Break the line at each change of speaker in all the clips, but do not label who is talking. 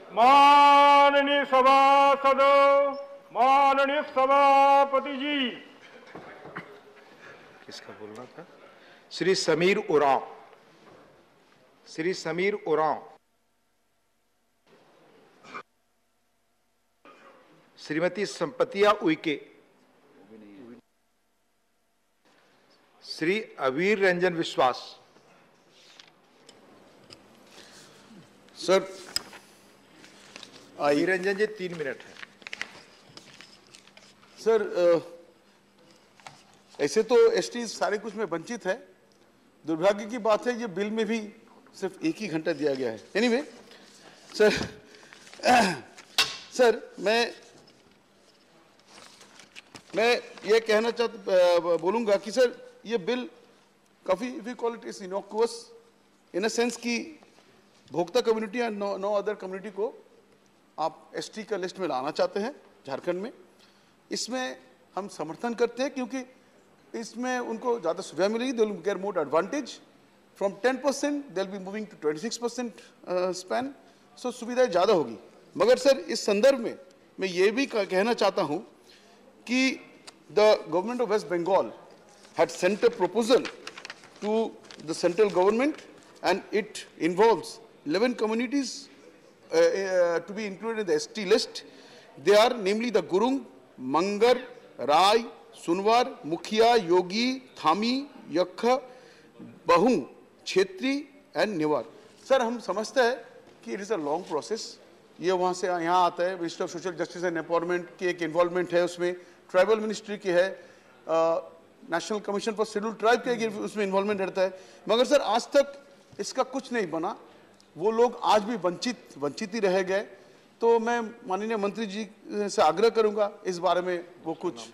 माननीय सभासदों, माननीय सभापति जी।
किसका बोलना था? श्री समीर उरांव, श्री समीर उरांव, श्रीमती संपतिया उइके, श्री अवीर रंजन विश्वास।
सर
अवीर रंजन जी 3 मिनट है।
सर ऐसे तो एसटी सारे कुछ में वंचित है। दुर्भाग्य की बात है ये बिल में भी सिर्फ 1 ही घंटा दिया गया है। एनीवे सर सर मैं ये कहना बोलूंगा कि सर ये बिल काफी we call it is innocuous in a sense कि Bhokta community and no other community को आप एसटी का लिस्ट में लाना चाहते हैं झारखंड में। इसमें हम समर्थन करते हैं क्योंकि इसमें उनको ज़्यादा सुविधा मिलेगी। They will get more advantage from 10% they will be moving to 26% span. So सुविधाएं ज़्यादा होगी। मगर सर इस संदर्भ में मैं ये भी कहना चाहता हूँ कि the government of West Bengal had sent a proposal to the central government and it involves 11 communities to be included in the ST list. They are namely the Gurung, Mangar, Rai, Sunwar, Mukhia, Yogi, Thami, Yakha, Bahung, Chetri and Newar. Sir हम समझते हैं कि it is a long process. ये वहाँ से यहाँ आता है। Ministry of social justice and empowerment की एक इन्वॉल्वमेंट है उसमें, ट्राइबल मिनिस्ट्री की है, national commission for schedule tribe के उसमें इन्वॉल्वमेंट रहता है। मगर सर आज तक इसका कुछ नहीं बना। वो लोग आज भी वंचित ही रह गए। तो मैं माननीय मंत्री जी से आग्रह करूंगा इस बारे में वो कुछ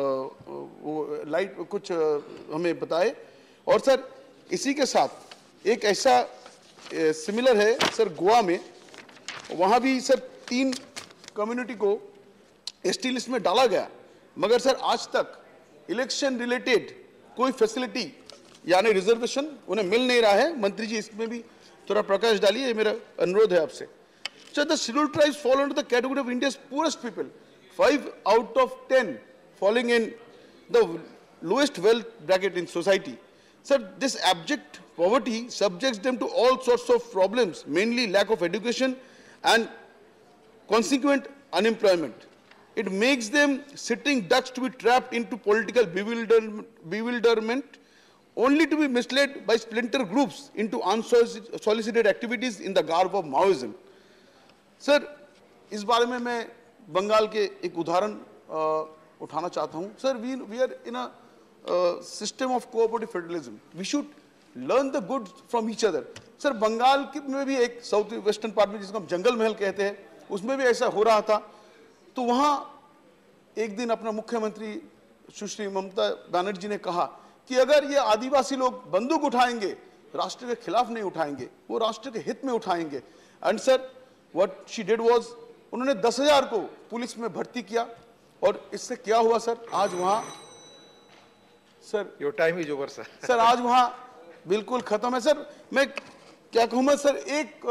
हमें बताए। और सर इसी के साथ एक ऐसा सिमिलर है सर गोवा में, वहाँ भी सर 3 कम्युनिटी को एसटी लिस्ट में डाला गया। मगर सर आज तक इलेक्शन रिलेटेड कोई फैसिलिटी यानी रिजर्वेशन उन्हें मिल नहीं रहा है। मंत्री जी इसमें भी थोड़ा प्रकाश डालिए, ये मेरा अनुरोध है आपसे। Sir the schedule tribes fall under the category of India's poorest people, 5 out of 10 falling in the lowest wealth bracket in society. Sir, this abject poverty subjects them to all sorts of problems, mainly lack of education and consequent unemployment. It makes them sitting ducks to be trapped into political bewilderment, only to be misled by splinter groups into unsolicited activities in the garb of Maoism. Sir, इस बारे में मैं बंगाल के एक उदाहरण उठाना चाहता हूँ। Sir, we are in a system of cooperative federalism. We should learn the good from each other. Sir, Bengal में भी एक साउथ वेस्टर्न पार्ट में जिसको हम जंगल महल कहते हैं, उसमें भी ऐसा हो रहा था। तो वहाँ एक दिन अपना मुख्यमंत्री सुश्री ममता बनर्जी ने कहा कि अगर ये आदिवासी लोग बंदूक उठाएंगे, राष्ट्र के खिलाफ नहीं उठाएंगे, वो राष्ट्र के हित में उठाएंगे। And sir what she did was, उन्होंने 10,000 को पुलिस में भर्ती किया। और इससे क्या हुआ सर, आज वहाँ sir
your time is over sir.
Sir आज वहाँ बिल्कुल खत्म है। सर मैं क्या कहूँ मैं सर,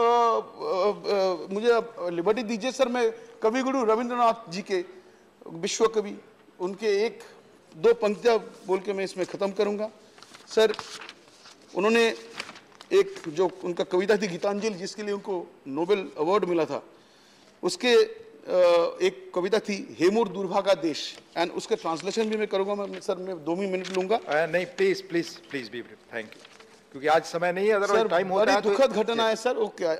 मुझे लिबर्टी दीजिए सर, मैं कवि गुरु रविंद्रनाथ जी के विश्व कवि उनके 1-2 पंक्तियाँ बोल के मैं इसमें ख़त्म करूँगा। सर उन्होंने एक जो उनका कविता थी गीतांजलि, जिसके लिए उनको नोबेल अवार्ड मिला था, उसके एक कविता थी हेमूर दुर्भागा देश, एंड उसके ट्रांसलेशन भी मैं करूँगा। मैं सर मैं 2 मिनट लूँगा।
नहीं please please please be brief, thank you, क्योंकि आज समय नहीं है, अदरवाइज टाइम होता है।
दुखद घटना है सर। ओके।